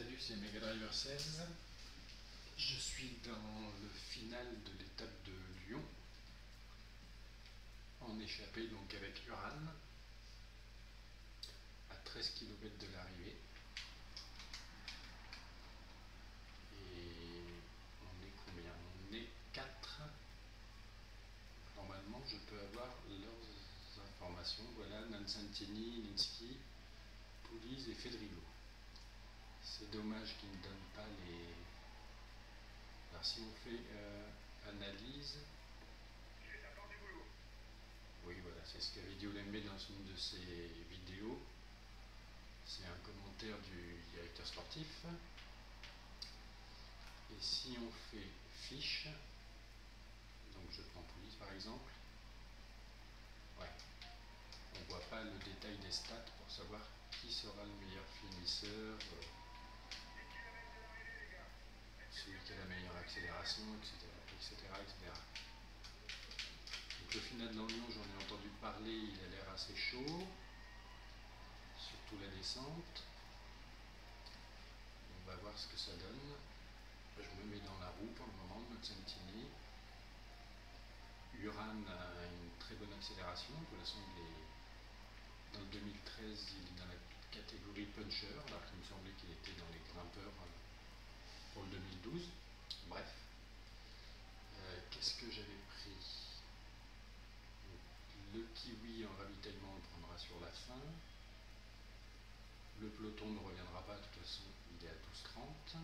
Salut, c'est Megadriver16. Je suis dans le final de l'étape de Lyon, en échappée donc avec Uran, à 13 km de l'arrivée. Et on est combien? On est 4. Normalement, je peux avoir leurs informations. Voilà, Nansantini, Linsky, Pouliz et Fedrigo. C'est dommage qu'ils ne donnent pas les... Alors si on fait analyse... Oui, voilà, c'est ce qu'a dit Olembe dans une de ses vidéos. C'est un commentaire du directeur sportif. Et si on fait fiche, donc je prends Pouliz par exemple, ouais, on ne voit pas le détail des stats pour savoir qui sera le meilleur finisseur, celui qui a la meilleure accélération, etc. Donc le final de Lyon, j'en ai entendu parler, il a l'air assez chaud, surtout la descente. On va voir ce que ça donne. Je me mets dans la roue pour le moment de notre Santini. Uran a une très bonne accélération. De toute façon, dans le 2013, il est dans la catégorie puncher, alors qu'il me semblait qu'il était dans les grimpeurs pour le 2012. Bref. Qu'est-ce que j'avais pris? Le kiwi en ravitaillement, on le prendra sur la fin. Le peloton ne reviendra pas, de toute façon, il est à 12,30.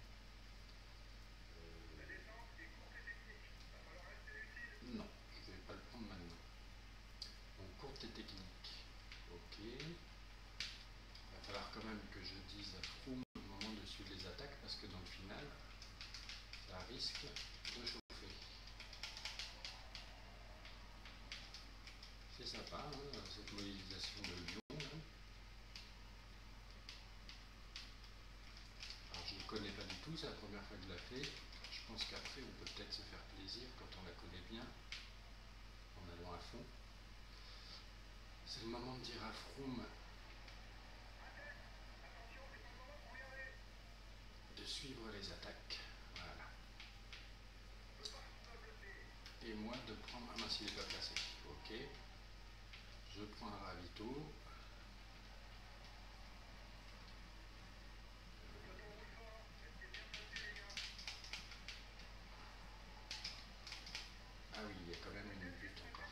Non, je ne vais pas le prendre maintenant. Donc, courte et technique. Ok. Il va falloir quand même que je dise à Froome au moment de suivre les attaques, parce que dans le final, ça risque de chauffer. C'est sympa, hein, cette modélisation de Lyon. Hein. Alors, je ne connais pas du tout, c'est la première fois que je la fais. Je pense qu'après, on peut peut-être se faire plaisir quand on la connaît bien, en allant à fond. C'est le moment de dire à Froome de suivre les attaques. Voilà. Et moi de prendre... Ah mince, il n'est pas placé. Ok. Je prends un ravito. Ah oui, il y a quand même une butte encore.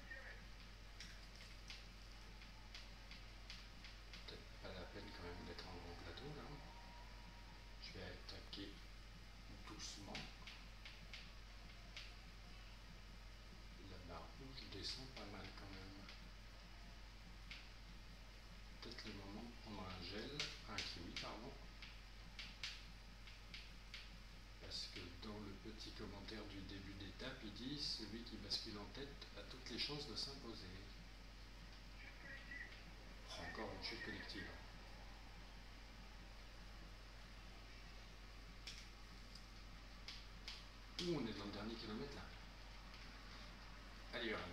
Peut-être pas la peine quand même d'être en grand plateau là. Je vais attaquer doucement. La barre rouge descend pas mal quand même. Peut-être le moment de prendre un gel, un kiwi pardon. Parce que dans le petit commentaire du début d'étape, il dit « Celui qui bascule en tête a toutes les chances de s'imposer ». Encore une chute collective. Ouh, on est dans le dernier kilomètre là. Allez, Yoran.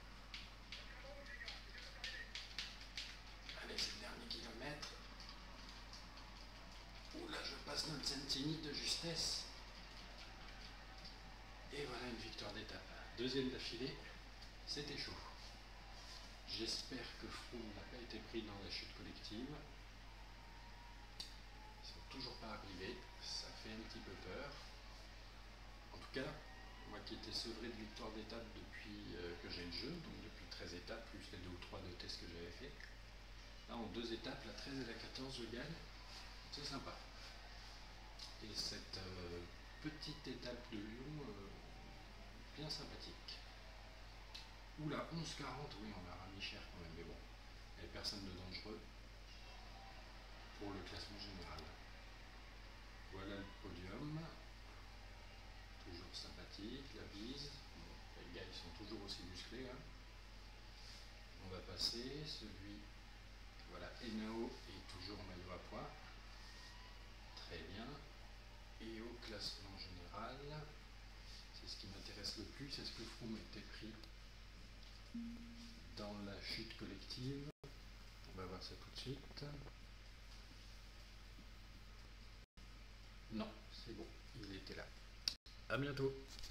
Allez, c'est le dernier kilomètre. Ouh là, je passe notre Santini de justesse. Et voilà une victoire d'étape. Deuxième d'affilée, c'était chaud. J'espère que Froome n'a pas été pris dans la chute collective. Ils ne sont toujours pas arrivés, ça fait un petit peu peur. En tout cas, moi qui étais sevré de victoire d'étape depuis que j'ai le jeu, donc depuis 13 étapes, plus les 2 ou 3 de tests que j'avais fait. Là, en 2 étapes, la 13 et la 14, je gagne. C'est sympa. Et cette petite étape de Lyon, bien sympathique. Oula, 11,40, oui, on a remis cher quand même, mais bon, il n'y avait personne de dangereux pour le classement général. Voilà le podium, toujours sympathique, la bise, bon, les gars ils sont toujours aussi musclés. Hein. On va passer, celui, voilà, Henao est toujours en maillot à pois, très bien, et au classement général, c'est ce qui m'intéresse le plus, est-ce que Froome a été pris dans la chute collective? On va voir ça tout de suite. Non, c'est bon, il était là. À bientôt.